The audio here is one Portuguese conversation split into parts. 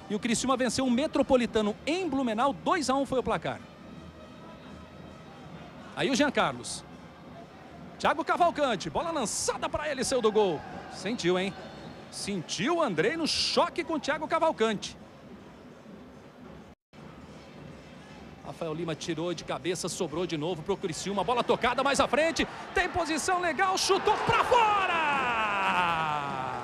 E o Criciúma venceu o Metropolitano em Blumenau, 2-1 foi o placar. Aí o Jean Carlos. Thiago Cavalcante, bola lançada para ele, saiu do gol. Sentiu, hein? Sentiu o Andrei no choque com o Thiago Cavalcante. Rafael Lima tirou de cabeça, sobrou de novo para o Criciúma. Bola tocada mais à frente. Tem posição legal, chutou para fora!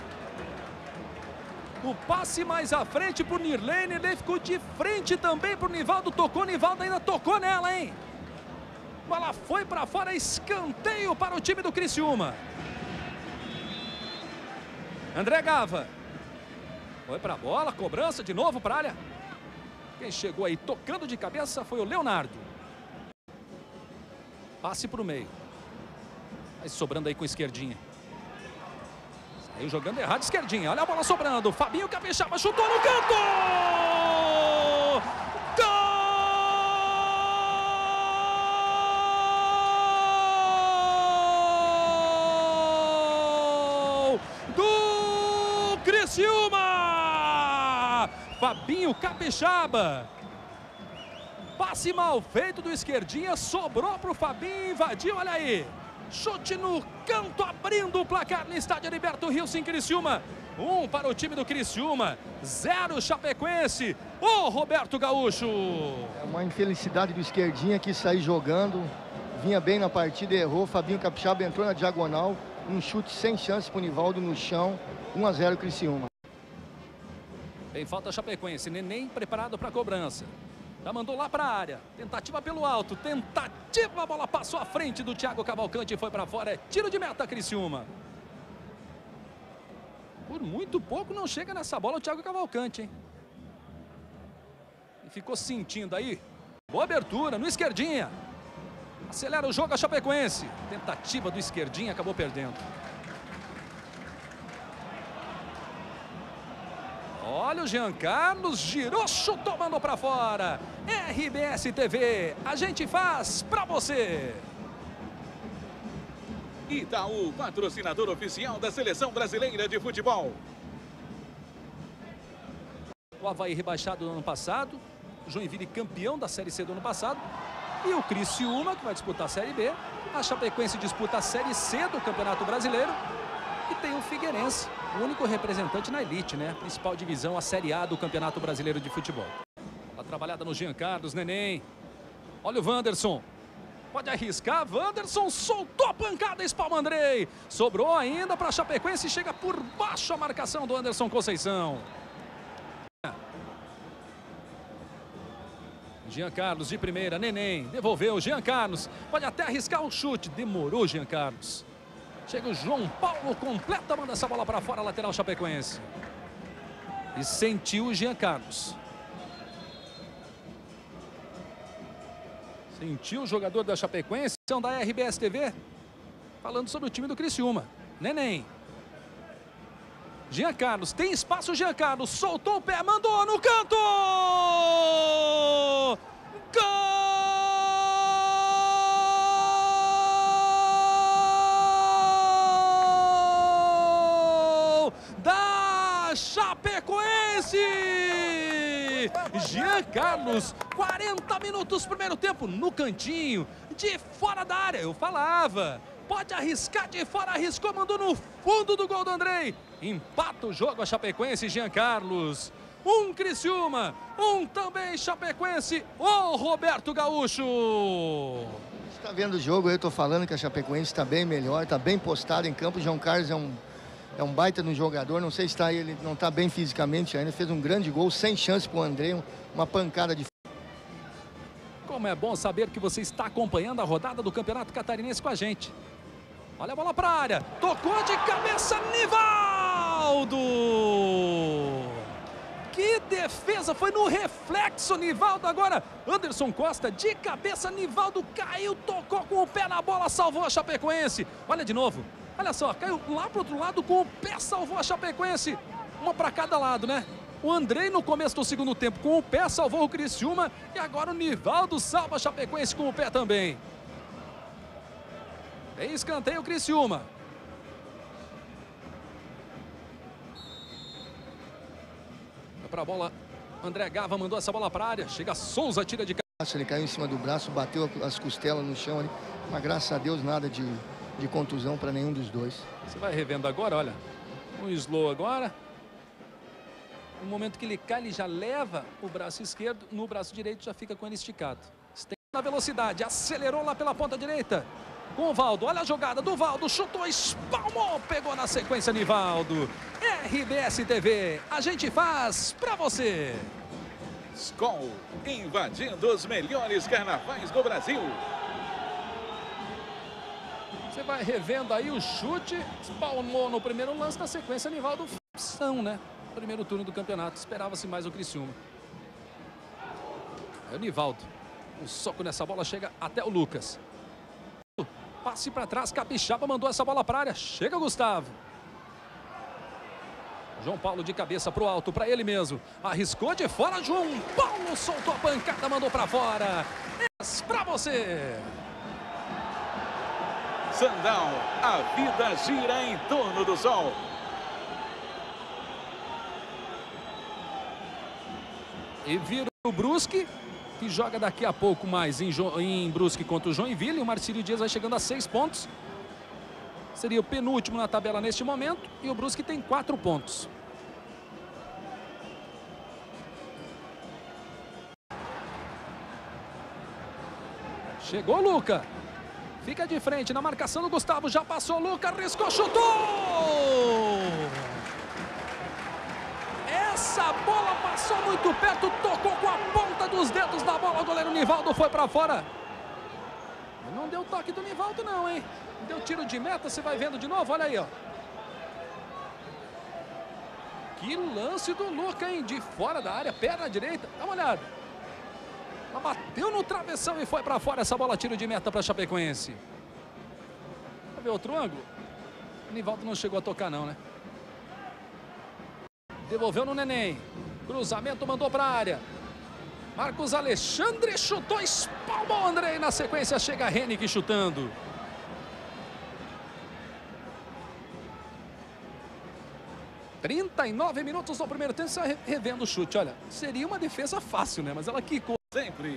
O passe mais à frente para o Nirlene. Ele ficou de frente também para o Nivaldo. Tocou, Nivaldo ainda tocou nela, hein? Bola foi para fora, escanteio para o time do Criciúma. André Gava. Foi para a bola, cobrança de novo para a área. Quem chegou aí tocando de cabeça foi o Leonardo. Passe para o meio. Vai sobrando aí com esquerdinha. Saiu jogando errado, esquerdinha. Olha a bola sobrando. Fabinho Capixaba chutou no canto! Gol! Do Criciúma! Fabinho Capixaba. Passe mal feito do esquerdinha, sobrou para o Fabinho, invadiu, olha aí. Chute no canto, abrindo o placar no estádio Heriberto Rios em Criciúma. 1 para o time do Criciúma, 0 Chapecoense. Ô Roberto Gaúcho! É uma infelicidade do esquerdinha que sair jogando. Vinha bem na partida, errou. Fabinho Capixaba entrou na diagonal. Um chute sem chance para o Nivaldo no chão. 1-0 Criciúma. Tem falta Chapecoense, Neném preparado para a cobrança. Já mandou lá para a área. Tentativa pelo alto. Tentativa, a bola passou à frente do Thiago Cavalcante e foi para fora. É tiro de meta, Criciúma. Por muito pouco não chega nessa bola o Thiago Cavalcante, hein? E ficou sentindo aí. Boa abertura no esquerdinha. Acelera o jogo a Chapecoense. Tentativa do esquerdinha, acabou perdendo. Olha o Jean Carlos, girou, chutou, mandou para fora. RBS TV, a gente faz para você. Itaú, patrocinador oficial da Seleção Brasileira de Futebol. O Avaí rebaixado no ano passado, o Joinville campeão da Série C do ano passado. E o Criciúma, que vai disputar a Série B. A Chapecoense disputa a Série C do Campeonato Brasileiro. E tem o Figueirense, o único representante na elite, né? Principal divisão, a Série A do Campeonato Brasileiro de Futebol. A trabalhada no Jean Carlos, Neném. Olha o Wanderson. Pode arriscar, Wanderson soltou a pancada, espalma Andrei. Sobrou ainda para a Chapecoense, chega por baixo a marcação do Anderson Conceição. Jean Carlos de primeira, Neném, devolveu, Jean Carlos. Pode até arriscar um chute, demorou Jean Carlos. Chega o João Paulo, completa, manda essa bola para fora, lateral Chapecoense. E sentiu o Jean Carlos. Sentiu o jogador da Chapecoense, são da RBS TV, falando sobre o time do Criciúma. Neném. Jean Carlos, tem espaço, Jean Carlos, soltou o pé, mandou no canto! Gol! Da Chapecoense! Jean Carlos, 40 minutos primeiro tempo, no cantinho, de fora da área, eu falava. Pode arriscar de fora, arriscou, mandou no fundo do gol do Andrei. Empata o jogo a Chapecoense, Jean Carlos. Um Criciúma, um também Chapecoense, o Roberto Gaúcho. Você está vendo o jogo, eu estou falando que a Chapecoense está bem melhor, está bem postado em campo. O João Carlos é um baita no jogador, não sei se ele não está bem fisicamente ainda, fez um grande gol, sem chance para o Andrei, uma pancada de... Como é bom saber que você está acompanhando a rodada do Campeonato Catarinense com a gente. Olha a bola para a área, tocou de cabeça, Nivaldo! Que defesa, foi no reflexo, Nivaldo agora. Anderson Costa de cabeça, Nivaldo caiu, tocou com o pé na bola, salvou a Chapecoense. Olha de novo, olha só, caiu lá para o outro lado com o pé, salvou a Chapecoense. Uma para cada lado, né? O Andrei no começo do segundo tempo com o pé salvou o Criciúma e agora o Nivaldo salva a Chapecoense com o pé também. Tem escanteio o para a bola. André Gava mandou essa bola para a área. Chega Souza, tira de casa. Ele caiu em cima do braço, bateu as costelas no chão ali. Mas graças a Deus nada de contusão para nenhum dos dois. Você vai revendo agora, olha. Um slow agora. No momento que ele cai, ele já leva o braço esquerdo. No braço direito já fica com ele esticado. Na velocidade, acelerou lá pela ponta direita. Com o Valdo, olha a jogada do Valdo, chutou, espalmou, pegou na sequência Nivaldo. RBS TV, a gente faz pra você. Skol, invadindo os melhores carnavais do Brasil. Você vai revendo aí o chute, espalmou no primeiro lance, na sequência Nivaldo, opção, né? Primeiro turno do campeonato, esperava-se mais o Criciúma. É o Nivaldo. Um soco nessa bola, chega até o Lucas. Passe para trás, Capixaba mandou essa bola para a área. Chega o Gustavo. João Paulo de cabeça para o alto, para ele mesmo. Arriscou de fora, João Paulo soltou a pancada, mandou para fora. Para você. Sandal, a vida gira em torno do sol. E vira o Brusque, que joga daqui a pouco mais em Brusque contra o Joinville. E o Marcílio Dias vai chegando a 6 pontos. Seria o penúltimo na tabela neste momento. E o Brusque tem 4 pontos. Chegou o Luca. Fica de frente na marcação do Gustavo. Já passou o Luca, arriscou, chutou! Essa bola passou muito perto, tocou com a ponta dos dedos na bola. O goleiro Nivaldo foi para fora. Não deu toque do Nivaldo não, hein? Deu tiro de meta, você vai vendo de novo, olha aí, ó. Que lance do Luca, hein? De fora da área, perna direita, dá uma olhada. Ela bateu no travessão e foi para fora essa bola, tiro de meta para Chapecoense. Vai ver outro ângulo? O Nivaldo não chegou a tocar não, né? Devolveu no Neném. Cruzamento, mandou para a área. Marcos Alexandre chutou, espalmou o André. Na sequência chega Henrique chutando. (39 minutos no primeiro tempo. Você revendo o chute, olha. Seria uma defesa fácil, né? Mas ela quicou. Sempre.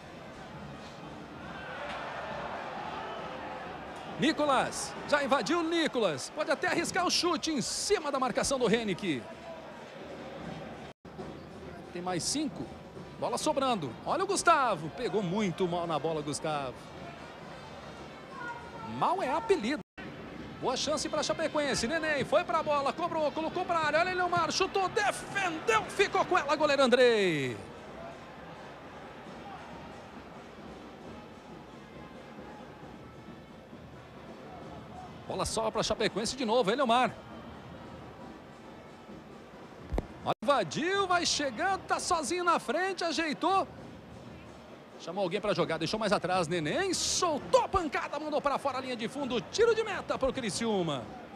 Nicolas. Já invadiu o Nicolas. Pode até arriscar o chute em cima da marcação do Henrique. Tem mais 5. Bola sobrando. Olha o Gustavo. Pegou muito mal na bola, Gustavo. Mal é apelido. Boa chance para Chapecoense. Neném foi para a bola, cobrou, colocou para a área. Olha ele, Leomar, chutou, defendeu, ficou com ela, goleiro Andrei. Bola só para Chapecoense de novo, ele, Leomar. Invadiu, vai chegando, tá sozinho na frente, ajeitou. Chamou alguém para jogar, deixou mais atrás, Neném, soltou a pancada, mandou para fora a linha de fundo, tiro de meta para o Criciúma.